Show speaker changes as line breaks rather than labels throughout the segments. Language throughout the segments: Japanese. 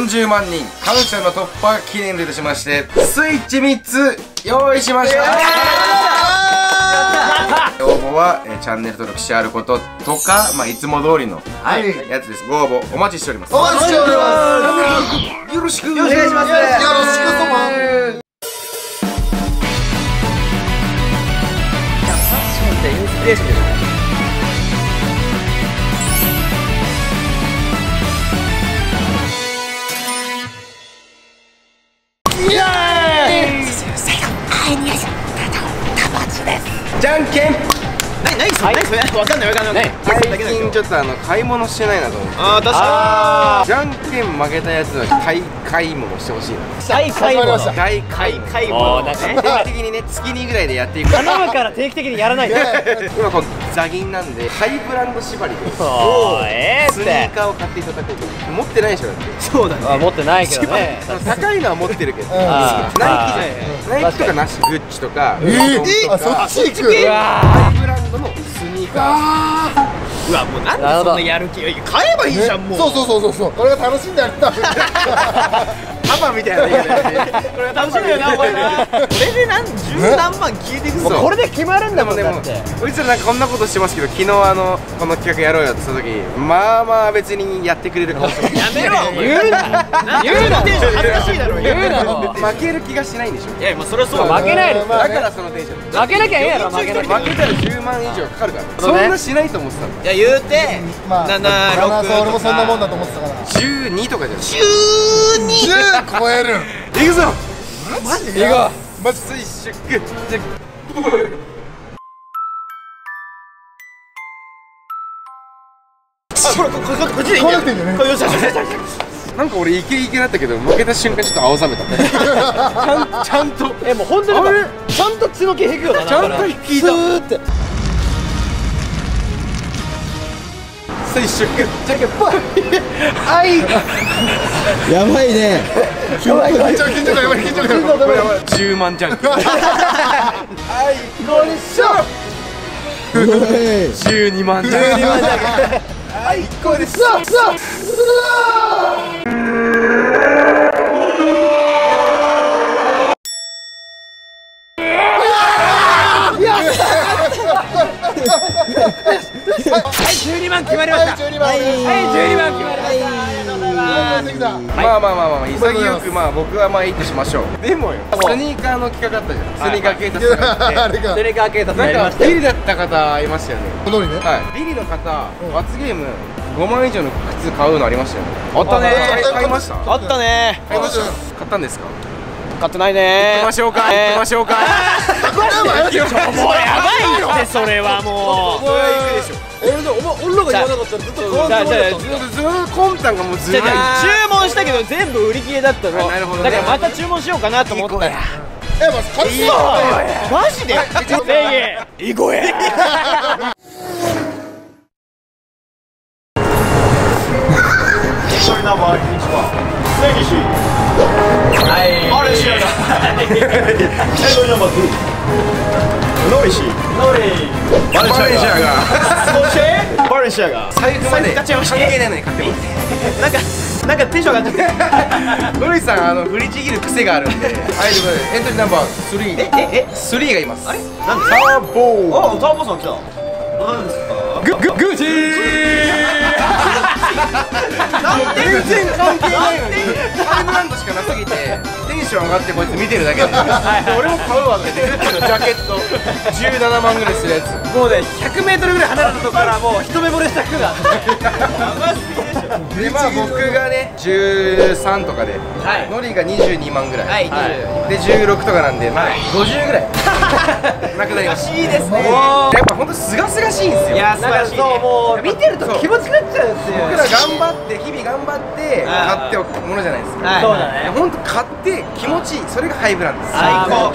40万人感謝の突破記念としましてスイッチ3つ用意しました。応募はチャンネル登録してあることとか、いつも通りのやつです。ご応募お待ちしております。
お待ちしております。
よろしくお
願いします。よろしくそば。
ファッションってインスピレーションじゃない？
じゃんけん。
何それわかんない。
最近ちょっと買い物してないなと思って。
ああ確か
にじゃんけん負けたやつは買い物してほしいな。
大買い物
大買い物ね。定期的にね月2ぐらいでやっていく。
頼むから定期的にやらないで。
今こうザギンなんでハイブランド縛りでスニーカーを買っていただこうと。持ってないでしょだって。
そうだね。持ってないけどね。
高いのは持ってるけどナイキじゃない。ナイキとかなし。グッチとか
そっち行く。
ハイブランドのスニーカー。
うわもうなんでそんなやる気買えばいいじゃんもう。
そうこれが楽しんでやるんだ。
パパみたいな言い方で
これ楽しみだよなお前な。これで十何万消えてくぞ。これで決まるんだもんね。
こいつらなんかこんなことしてますけど、昨日この企画やろうよって言った時まあ別にやってくれるかもしれない。
やめろお前。言うなテンション恥ずかしいだろ。言うな。
負ける気がしないんでしょ。
いやそれはそう。負けないです。
だからそのテンション。
負けなきゃええやろ。負けたら
10万以上かかるから。そんなしないと思ってたの。
いや言うて7、6
俺もそんなもんだと思ってたから。
12とかじゃん。
10超える。
いくぞ。
マジで。
いこう。まず水宿。
こっちでいいんだよ。よし。
なんか俺イケイケだったけど負けた瞬間ちょっと青ざめた。ちゃんと。
もう本当にちゃんと血の気引くよな。
ちゃんと引いた。スーって。水宿。じゃけぽい。はい。
やばいね。緊張感やばい。
10万じゃん。はい。
これしょ。
12万じゃん。はい、これでしょ。
12万決まりました。12万決まりました。
まあ潔く僕は、いいとしましょう。でもよ、スニーカーの企画あったじゃん。スニーカー警察があって、
スニーカー警察やりました。
ビリだった方いましたよね。
はい。
ビリの方、罰ゲーム5万以上の靴買うのありましたよね。あったね。買いました。
あったね。
買ったんですか。
買ってないね。
行きましょうか。
もうやばいってそれはもう。
それは行くでしょ。
俺らが言わなかったらずっと変わってない。
魂胆がもうずっと。
注文したけど全部売り切れだったの。
なるほど。
だからまた注文しようかなと思ったら。マジで。いこえ。バレンシアが
財布まで関係ないのに買ってます。
なんかテンション上がっちゃって。
ノリさん振りちぎる癖があるんで。はい、ということでエントリーナンバー3。3がいます。
あれ？
ターボー。
あ、ターボさん来た。何ですか？
グッチー。全然関係ないのにハイブランドしかなすぎてテンション上がってこいつ見てるだけで俺も買うわってグッチのジャケット17万ぐらいするやつ。
もうね100メートルぐらい離れたとこからもう一目惚れした服が
で僕がね13とかでノリが22万ぐらいで16とかなんで50ぐらいなくなりました。
いいですね。
やっぱほんとすがすがしいんですよ。
いや素晴らしい。そうもう見てると気持ちくなっちゃうっていう。
僕ら頑張って日々頑張って買っておくものじゃないですか。
そうだね。
ほんと買って気持ちいい、それがハイブランドです。
最高。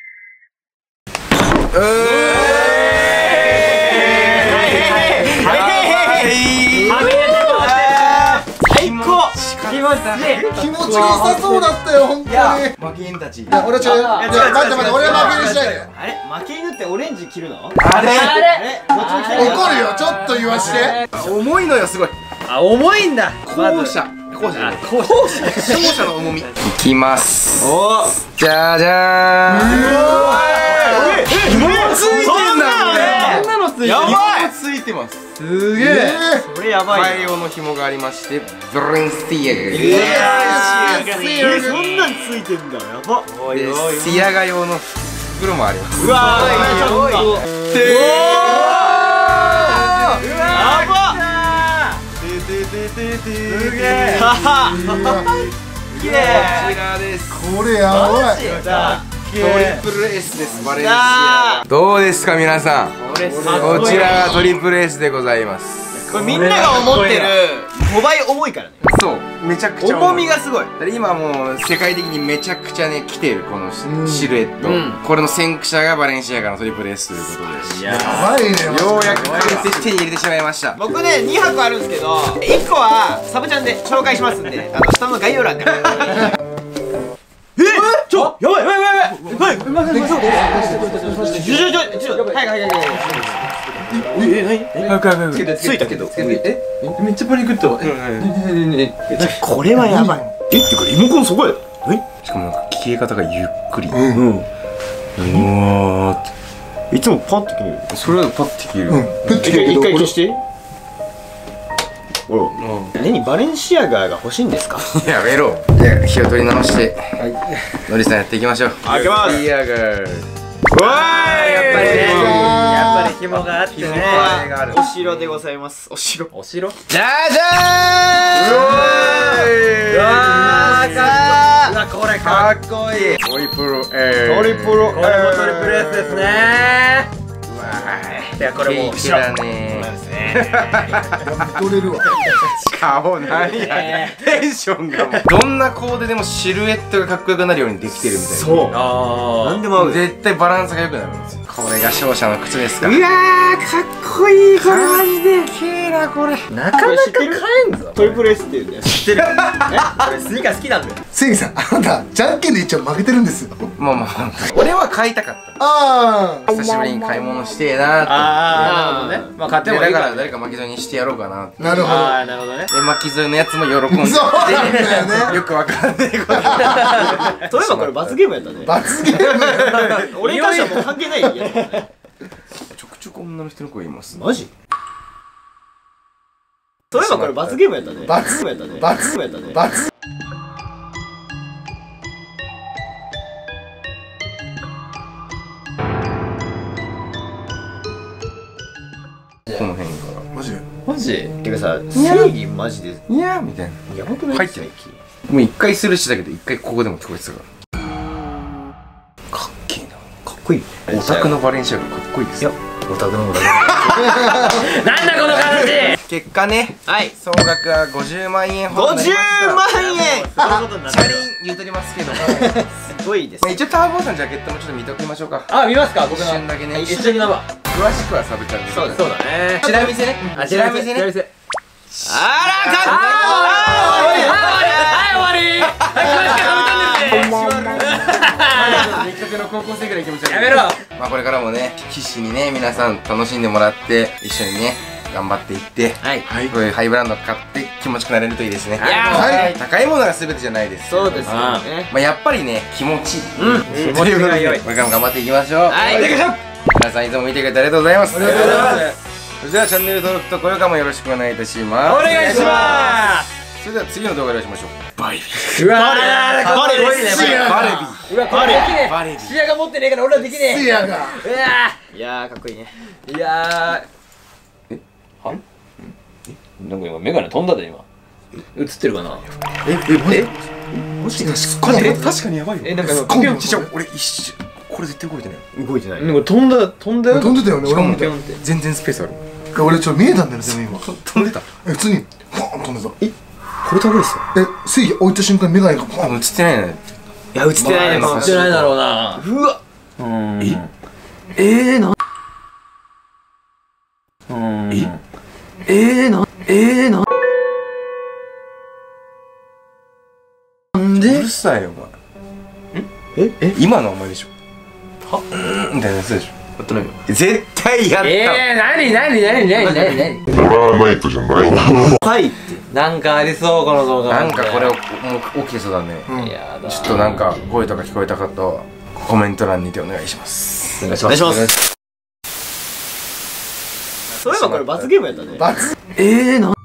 気持ちよさそうだったよ、本当に。
負け犬たち。
俺は違うよ。待って、俺は負けにしないで。
あれ負け犬ってオレンジ着るの？
あれ
怒るよ、ちょっと言わして。
重いのよ、すごい。
あ、重いんだ。
後者。 後者じゃない。後者の重み。いきます。おー。じゃじゃーん。ついてんだこれ。こんなのついてる。やばい。ついてます。すげえ。これやばい。大量の紐がありまして、バレンシアガ。
そんなんついてんだ。やば。
で、シアガ用の袋もあります。
うわー。おー。やば。すげえ。こ
ちらです。
これやばい。
トリプル S です。バレンシアガ。どうですか皆さん。こちらがトリプル S でございます。
これみんなが思ってる5倍重いからね。
そう、めちゃくちゃ
重みがすごい。
今もう世界的にめちゃくちゃね来てるこのシルエット。これの先駆者がバレンシアガのトリプル S ということで、
やばいね。
ようやく手に入れてしまいました。
僕ね2箱あるんですけど、1個はサブチャンで紹介しますんで、下の概要欄で。ちょ、やばいやばいやばいやばい。ちょ、はいはいはい。ついたけど。めっちゃパニックった。これはやばい。ってかリモコンそこや。
しかもなんか消え方がゆっくり。
いつもパッと切る。
それはパッて消える。
一回消して。何バレンシアガが欲しいんですか。
やめろ。じゃあ気を取り直してのりさんやっていきましょう。
開けます。
シアガー。
わーい。やっぱりね。やっぱり紐があってね。お城でございます。お城。
じゃじゃーん。
うわーこれかっこいい。
トリプル S。
これもトリプル S ですね。いやこれもう
後ろだね。
取れるわ。
顔何や。テンションがもうどんなコーデでもシルエットがかっこよくなるようにできてるみたいな。
そう。なんでも合う。
絶対バランスが良くなるんですよ。これが勝者の靴ですか。
うわーかっこいい。これマジで
きれいなこれ。
なかなか買えんぞ。トリプル S っていうんだよ。知ってる。これスニーカー好きなんだよ。
関さん、あなたじゃんけんで一応負けてるんですよ。
まあまあ俺は買いたかった。
ああ。
久しぶりに買い物してえなーって。
ああなるほどね。まあ買ってもいい
だから誰か巻き添えにしてやろうかな。
なるほど。
ああなるほどね。
で巻き添えのやつも喜んで。
そうなんだよね。
よくわかんないこと。
そういえばこれ罰ゲームやったね。
罰ゲーム。
俺に関してはもう関係ないやつ。
ちょくちょく女の人の声います。
マジ？そういえばこれ罰ゲームやったね。罰ゲームやったね。罰ゲームやったね。罰。
この辺から
マジ？
マジ？てかさ、正義マジで
いやーみたいな。
やばくない？
入ってない。もう一回スルーしたけど一回ここでも聞こえてたから。かっけえな。
かっこいい。
オタクのバレンシアガかっこいいです。
いや、オタクのオタク。なんだこの話。
結果ね、はい、総額は50万円ほど。
50万円。
チャリン言うとりますけども、
すごいです。
一応ターボーさんジャケットもちょっと見ておきましょうか。
あ、見ますか。僕の
一瞬だけね。
一瞬だわ。
詳しくはサブチャンネル。
そうだね。
チラ見せね。チラ見せね。
あらかっこいい。はい終わり。
出来たての高校生ぐらい気持ち悪い。
やめろ。
まあこれからもね、必死にね皆さん楽しんでもらって一緒にね頑張っていって、こういうハイブランド買って気持ちよくなれるといいですね。高いものが全てじゃないです。
そうですね。
まあやっぱりね気持ちいい。
気持ちが良い。
これからも頑張っていきましょう。はい。皆さんいつも見てくれてありがとうございます。ありがとうございます。それではチャンネル登録と高評価もよろしくお願いいたします。
お願いします。
それでは次の動画でお会いしましょう。バイビー。
うわーかっこいいね。
バレビー。
うわこれできねえ。
バレビー。
視野が持ってねえから俺はできねえ。
視野が。
うわいやーかっこいいね。いやーは？なんか今メガネ飛んだで今。映ってるかな。
もしかして
確かにやばいよ。
なんか
今度
俺一瞬これ絶対動いてない。
動いてない。なんか飛んだよ。
飛んでたよね。俺も
全然スペースある。
俺ちょっと見えたんだよねでも今。
飛んでた。
普通にポーン飛んでた。
これ高いっすよ。
正義置いた瞬間メガネがポーン。
映ってないね。
いや映ってないね。映ってないだろうな。うわ。
なんでうるさいよお前。今のお前でしょ。はみたいなやつでしょ。やってないよ。絶対やった。
何
ドラマイトじゃないの。
はいってなんかありそうこの動画。
なんかこれもう起きてそうだね。
やだ。
ちょっとなんか声とか聞こえた方はコメント欄にてお願いします。
お願いします。そういえばこれ罰ゲームやったね。
罰。
なん